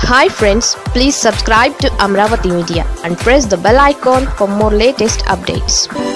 Hi friends, please subscribe to Amaravathi Media and press the bell icon for more latest updates.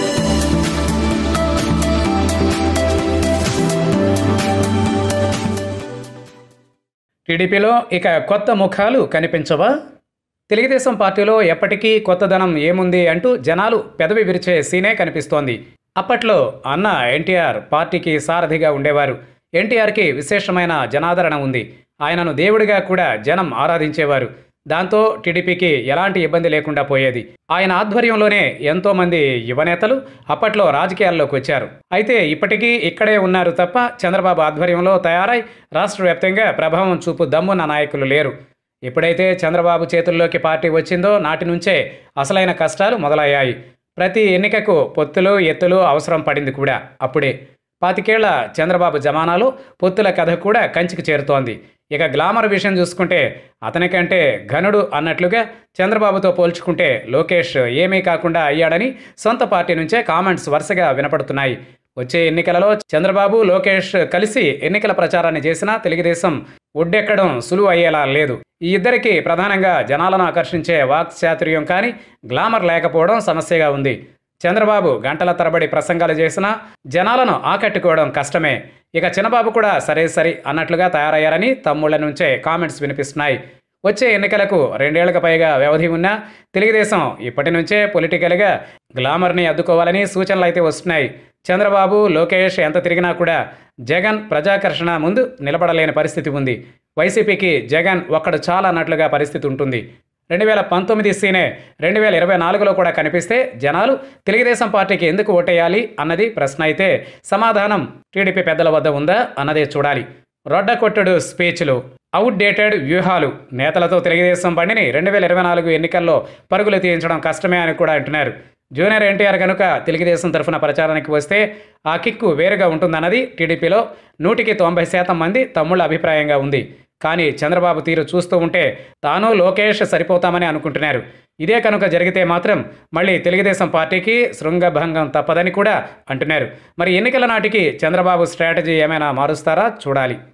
టీడీపీలో ఇక కొత్త ముఖాలు కనిపించవా? తెలుగుదేశం పార్టీలో ఎప్పటికీ కొత్తదనం ఏముంది అంటూ జనాలు పెదవి విరిచే సీనే కనిపిస్తోంది. అప్పట్లో అన్న ఎన్టీఆర్ పార్టీకి సారథిగా ఉండేవారు. ఎన్టీఆర్కి విశేషమైన జనాదరణ ఉంది. ఆయనను దేవుడిగా కూడా జనం ఆరాధించేవారు. దాంతో టీడీపీకి ఎలాంటి ఇబ్బంది లేకుండా పోయేది. ఆయన ఆధ్వర్యంలోనే ఎంతోమంది యువనేతలు అప్పట్లో రాజకీయాల్లోకి వచ్చారు. అయితే ఇప్పటికీ ఇక్కడే ఉన్నారు తప్ప చంద్రబాబు ఆధ్వర్యంలో తయారై రాష్ట్ర వ్యాప్తంగా ప్రభావం చూపు దమ్మున్న నాయకులు లేరు. ఎప్పుడైతే చంద్రబాబు చేతుల్లోకి పార్టీ వచ్చిందో నాటి నుంచే అసలైన కష్టాలు మొదలయ్యాయి. ప్రతి ఎన్నికకు పొత్తులు ఎత్తులు అవసరం పడింది కూడా అప్పుడే. 25 ఏళ్ల చంద్రబాబు జమానాలో పొత్తుల కథ కూడా కంచికి చేరుతోంది. ఇక గ్లామర్ విషయం చూసుకుంటే అతనికంటే ఘనుడు అన్నట్లుగా చంద్రబాబుతో పోల్చుకుంటే లోకేష్ ఏమీ కాకుండా అయ్యాడని సొంత పార్టీ నుంచే కామెంట్స్ వరుసగా వినపడుతున్నాయి. వచ్చే ఎన్నికలలో చంద్రబాబు లోకేష్ కలిసి ఎన్నికల ప్రచారాన్ని చేసినా తెలుగుదేశం ఒడ్డెక్కడం సులువు అయ్యేలా లేదు. ఈ ఇద్దరికి ప్రధానంగా జనాలను ఆకర్షించే వాక్చాతుర్యం కానీ గ్లామర్ లేకపోవడం సమస్యగా ఉంది. చంద్రబాబు గంటల తరబడి ప్రసంగాలు చేసినా జనాలను ఆకట్టుకోవడం కష్టమే. ఇక చిన్నబాబు కూడా సరే అన్నట్లుగా తయారయ్యారని తమ్ముళ్ల నుంచే కామెంట్స్ వినిపిస్తున్నాయి. వచ్చే ఎన్నికలకు 2 ఏళ్లకు పైగా వ్యవధి ఉన్నా తెలుగుదేశం ఇప్పటి నుంచే పొలిటికల్గా గ్లామర్ని అద్దుకోవాలని సూచనలు అయితే వస్తున్నాయి. చంద్రబాబు లోకేష్ ఎంత తిరిగినా కూడా జగన్ ప్రజాకర్షణ ముందు నిలబడలేని పరిస్థితి ఉంది. వైసీపీకి జగన్ ఒక్కడు చాలా అన్నట్లుగా పరిస్థితి ఉంటుంది. 2019 సీనే 2024లో కూడా కనిపిస్తే జనాలు తెలుగుదేశం పార్టీకి ఎందుకు ఓటేయాలి అన్నది ప్రశ్న అయితే సమాధానం టీడీపీ పెద్దల వద్ద ఉందా అన్నదే చూడాలి. రొడ్డకొట్టుడు స్పీచ్లు, అవుట్డేటెడ్ వ్యూహాలు, నేతలతో తెలుగుదేశం బండిని 2024 ఎన్నికల్లో పరుగులు తీయించడం కష్టమే అని కూడా అంటున్నారు. జూనియర్ ఎన్టీఆర్ కనుక తెలుగుదేశం తరఫున ప్రచారానికి వస్తే ఆ కిక్కు వేరుగా ఉంటుందన్నది టీడీపీలో 190% మంది తమ్ముళ్ళ అభిప్రాయంగా ఉంది. కానీ చంద్రబాబు తీరు చూస్తూ ఉంటే తాను లోకేష్ సరిపోతామని అనుకుంటున్నారు. ఇదే కనుక జరిగితే మాత్రం మళ్ళీ తెలుగుదేశం పార్టీకి శృంగభంగం తప్పదని కూడా అంటున్నారు. మరి ఎన్నికల నాటికి చంద్రబాబు స్ట్రాటజీ ఏమైనా మారుస్తారా చూడాలి.